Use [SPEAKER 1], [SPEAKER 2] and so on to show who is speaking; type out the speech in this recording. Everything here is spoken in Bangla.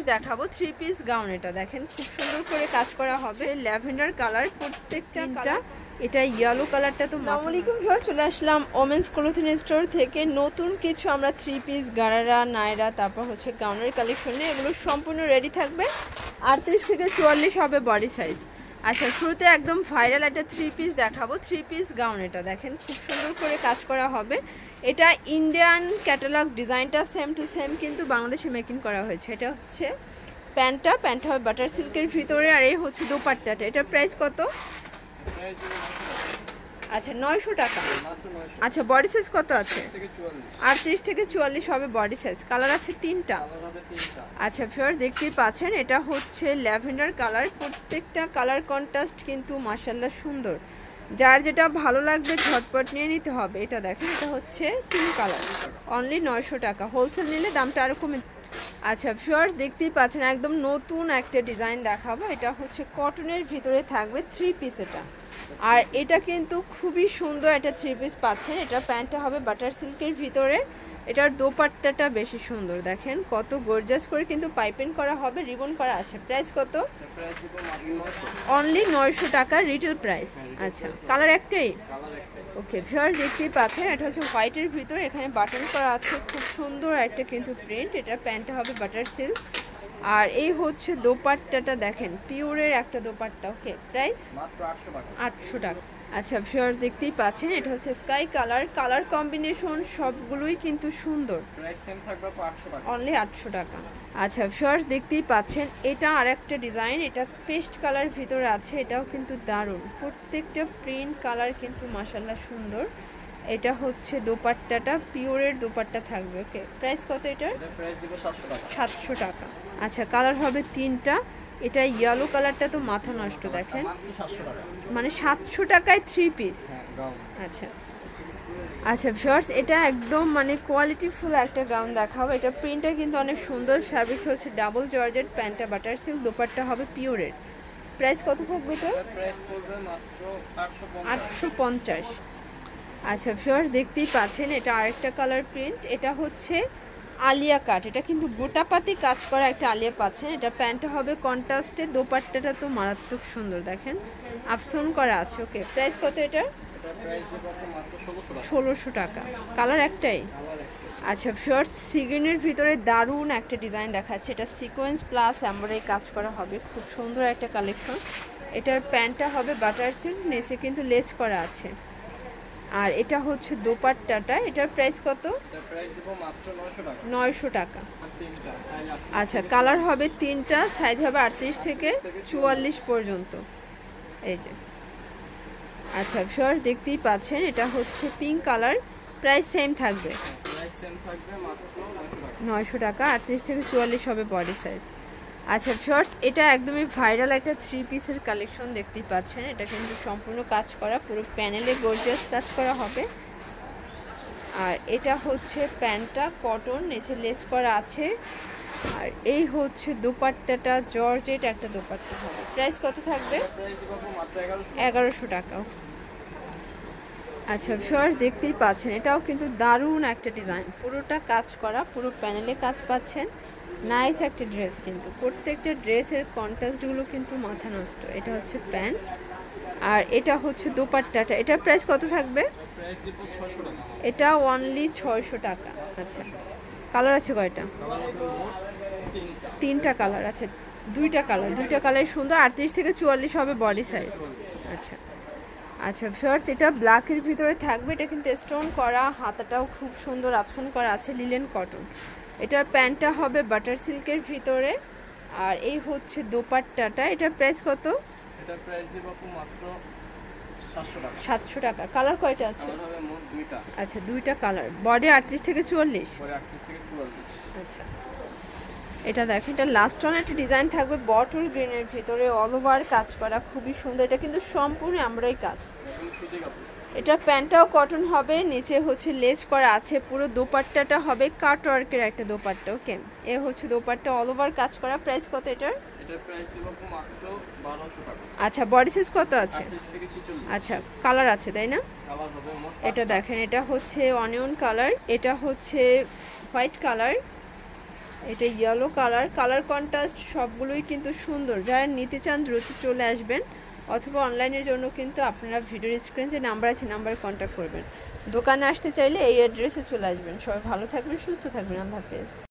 [SPEAKER 1] দেখাবো থ্রি পিস গাউন। এটা দেখেন খুব সুন্দর করে কাজ করা হবে, ল্যাভেন্ডার কালার প্রত্যেকটা কালার। এটা ইয়েলো কালারটা তো। আসসালামু আলাইকুম ভিউয়ার্স, চলে আসলাম ওমেন্স ক্লোথিং স্টোর থেকে নতুন কিছু আমরা থ্রি পিস গারারা নায়রা তারপর হচ্ছে গাউনের কালেকশনে। এগুলো সম্পূর্ণ রেডি থাকবে, 38 থেকে 44 হবে বডি সাইজ। আচ্ছা, শুরুতে একদম ভাইরাল একটা থ্রি পিস দেখাবো, থ্রি পিস গাউন। এটা দেখেন খুব সুন্দর করে কাজ করা হবে। এটা ইন্ডিয়ান ক্যাটালগ, ডিজাইনটা সেম টু সেম কিন্তু বাংলাদেশে মেকিং করা হয়েছে। এটা হচ্ছে প্যান্টটা হবে বাটার সিল্কের ভিতরে, আর এই হচ্ছে দোপাট্টাটা। এটার প্রাইস কত? আচ্ছা 900 টাকা। আচ্ছা বডি সাইজ কত আছে? 38 থেকে 44 হবে বডি সাইজ। কালার আছে তিনটা। আচ্ছা ভিউয়ার্স দেখতেই পাচ্ছেন, এটা হচ্ছে ল্যাভেন্ডার কালার, প্রত্যেকটা কালার কন্ট্রাস্ট কিন্তু মাশাআল্লাহ সুন্দর। যার যেটা ভালো লাগবে ঝটপট নিয়ে নিতে হবে। এটা দেখেন, এটা হচ্ছে 3 কালার, অনলি 900 টাকা। হোলসেল নিলে দামটা আরও কমে। আচ্ছা ভিউয়ার্স দেখতেই পাচ্ছেন, একদম নতুন একটা ডিজাইন দেখাবো। এটা হচ্ছে কটনের ভিতরে থাকবে থ্রি পিস এটা, আর এটা কিন্তু খুবই সুন্দর একটা থ্রি পিস পাচ্ছেন। এটা প্যান্টটা হবে বাটার সিল্কের ভিতরে, এটার দোপাট্টাটা বেশি সুন্দর। দেখেন কত গর্জাস করে কিন্তু পাইপিং করা হবে, রিবন করা আছে। প্রাইস কত? অনলি 900 টাকা রিটেল প্রাইস। আচ্ছা কালার একটাই। ওকে ভিউয়ার্স দেখতেই পাচ্ছেন, এটা হচ্ছে হোয়াইটের ভিতরে, এখানে বাটন করা আছে, খুব সুন্দর একটা কিন্তু প্রিন্ট। এটা প্যান্টটা হবে বাটার সিল্ক, আর এই হচ্ছে দোপাট্টাটা দেখেন পিওরের একটা দোপাট্টা। ওকে প্রাইস মাত্র 800 টাকা। আচ্ছা ভিউয়ার্স দেখতেই পাচ্ছেন, এটা হচ্ছে স্কাই কালার, কালার কম্বিনেশন সবগুলোই কিন্তু সুন্দর।
[SPEAKER 2] প্রাইস সেম থাকবে 800 টাকা,
[SPEAKER 1] অনলি 800 টাকা। আচ্ছা ভিউয়ার্স দেখতেই পাচ্ছেন, এটা আরেকটা ডিজাইন, এটা পেস্ট কালার ভিতরে আছে, এটাও কিন্তু দারুণ। প্রত্যেকটা প্রিন্ট কালার কিন্তু মাশাআল্লাহ সুন্দর। এটা হচ্ছে দোপাট্টাটা, পিওরের দোপাট্টা থাকবে। ওকে প্রাইস কত এটার?
[SPEAKER 2] প্রাইস দিব 700 টাকা।
[SPEAKER 1] 700 টাকা। আচ্ছা কালার হবে তিনটা। এটা ইয়েলো কালারটা তো মাথা নষ্ট, দেখেন মানে 700 টাকায় থ্রি পিস। আচ্ছা আচ্ছা ভিউয়ার্স, এটা একদম মানে কোয়ালিটি ফুল একটা গাউন দেখাবো। এটা প্রিন্টটা কিন্তু অনেক সুন্দর, ফ্যাব্রিক হচ্ছে ডাবল জর্জেট, প্যান্টটা বাটার সিল্ক, দোপাট্টা হবে পিওরের। প্রাইস কত থাকবে এটা?
[SPEAKER 2] প্রাইস পড়বে মাত্র
[SPEAKER 1] 850। আচ্ছা ভিউয়ার্স দেখতেই পাচ্ছেন, এটা আরেকটা কালার প্রিন্ট, এটা হচ্ছে আলিয়া কাট, এটা কিন্তু গোটাপাতি কাজ করা একটা আলিয়া পাচ্ছেন। এটা প্যান্টটা হবে কন্ট্রাস্টে, দোপাট্টাটা তো মারাত্মক সুন্দর, দেখেন আফসন করা আছে। ওকে প্রাইস কত এটা?
[SPEAKER 2] প্রাইস দিব মাত্র
[SPEAKER 1] 1600 টাকা। কালার একটাই। আচ্ছা ভিউয়ার্স সিগ্রিনের ভিতরে দারুণ একটা ডিজাইন দেখাচ্ছে, এটা সিকোয়েন্স প্লাস এমব্রয়ডারি কাজ করা হবে, খুব সুন্দর একটা কালেকশন। এটার প্যান্টটা হবে বাটার সিল্ক, নিচে কিন্তু লেস করা আছে, আর এটা হচ্ছে দোপাট্টাটা। এটার প্রাইস কত?
[SPEAKER 2] প্রাইস দিব মাত্র
[SPEAKER 1] 900 টাকা। আচ্ছা কালার হবে তিনটা, সাইজ হবে 38 থেকে 44 পর্যন্ত। এই যে আচ্ছা ভিউয়ার্স দেখতেই পাচ্ছেন, এটা হচ্ছে পিঙ্ক কালার, প্রাইস সেম থাকবে,
[SPEAKER 2] প্রাইস সেম থাকবে মাত্র
[SPEAKER 1] 900 টাকা। 38 থেকে 44 হবে বডি সাইজ। আচ্ছা ভিউয়ার্স, এটা একদমই ভাইরাল একটা থ্রি পিসের কালেকশন দেখতেই পাচ্ছেন। এটা কিন্তু সম্পূর্ণ কাজ করা, পুরো প্যানেলে গর্জিয়াস কাজ করা হবে। আর এটা হচ্ছে প্যান্টটা কটন, নিচে লেস করা আছে, আর এই হচ্ছে দোপাট্টাটা জর্জেট একটা দোপাট্টা হবে। প্রাইস কত থাকবে?
[SPEAKER 2] প্রাইস দিব মাত্র
[SPEAKER 1] 1100 টাকা। আচ্ছা ভিউয়ার্স দেখতেই পাচ্ছেন, এটাও কিন্তু দারুণ একটা ডিজাইন, পুরোটা কাজ করা, পুরো প্যানেলে কাজ পাচ্ছেন। নাইস একটা ড্রেস, কিন্তু প্রত্যেকটা ড্রেসের কন্ট্রাস্টগুলো কিন্তু মাথা নষ্ট। এটা হচ্ছে প্যান্ট, আর এটা হচ্ছে দোপাট্টাটা। এটার প্রাইস কত থাকবে?
[SPEAKER 2] প্রাইস দিব 600 টাকা।
[SPEAKER 1] এটা অনলি 600 টাকা। আচ্ছা কালার আছে কয়টা? তিনটা কালার আছে, দুইটা কালার সুন্দর। 38 থেকে 44 হবে বডি সাইজ। আচ্ছা আচ্ছা ভিউয়ার্স, এটা ব্ল্যাকের ভিতরে থাকবে, এটা কিন্তু স্টোন করা, হাতাটাও খুব সুন্দর অপশন করা আছে, লিলেন কটন। এটার প্যান্টটা হবে বাটার সিল্কের ভিতরে, আর এই হচ্ছে দোপাট্টাটা। এটার প্রাইস কত?
[SPEAKER 2] এটা প্রাইস দিব মাত্র 700 টাকা।
[SPEAKER 1] 700 টাকা। কালার কয়টা আছে?
[SPEAKER 2] কালার হবে মোট দুইটা।
[SPEAKER 1] আচ্ছা দুইটা কালার, বডি 38 থেকে 44।
[SPEAKER 2] পরে 38 থেকে 44।
[SPEAKER 1] আচ্ছা এটা দেখেন, এটা লাস্ট ওয়ান একটা ডিজাইন থাকবে বটল গ্রিনের ভিতরে, অল ওভার কাজ করা, খুবই সুন্দর। এটা কিন্তু সম্পূর্ণ এমব্রয়ডারি কাজ।
[SPEAKER 2] সুতি কাপড়।
[SPEAKER 1] এটা প্যান্টটাও কটন হবে, নিচে হচ্ছে লেস করা আছে, পুরো দোপাট্টাটা হবে কাট ওয়ার্কের একটা দোপাট্টা। ওকে এ হচ্ছে দোপাট্টা, অল ওভার কাজ করা। প্রাইস কত এটার?
[SPEAKER 2] এটার প্রাইস দিব মাত্র 1200 টাকা।
[SPEAKER 1] আচ্ছা বডি সাইজ কত আছে?
[SPEAKER 2] 38 থেকে 46।
[SPEAKER 1] আচ্ছা কালার আছে তাই না?
[SPEAKER 2] কালার হবে মোট।
[SPEAKER 1] এটা দেখেন, এটা হচ্ছে অনিয়ন কালার, এটা হচ্ছে হোয়াইট কালার, এটা ইয়েলো কালার, কালার কন্ট্রাস্ট সবগুলোই কিন্তু সুন্দর। যারা নিতে চান দ্রুত চলে আসবেন, অথবা অনলাইনের জন্য কিন্তু আপনারা ভিডিওর স্ক্রিনে যে নাম্বার আছে নাম্বারে কন্ট্যাক্ট করবেন। দোকানে আসতে চাইলে এই অ্যাড্রেসে চলে আসবেন। সবাই ভালো থাকবেন, সুস্থ থাকবেন, আল্লাহ হাফেজ।